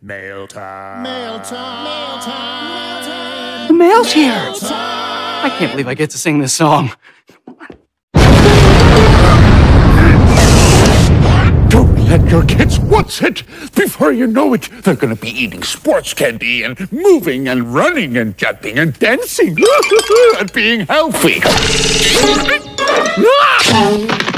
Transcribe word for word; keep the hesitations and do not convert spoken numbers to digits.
Mail time. Mail time. Mail time. The mail's here. I can't believe I get to sing this song. Don't let your kids watch it. Before you know it, they're going to be eating sports candy and moving and running and jumping and dancing and being healthy.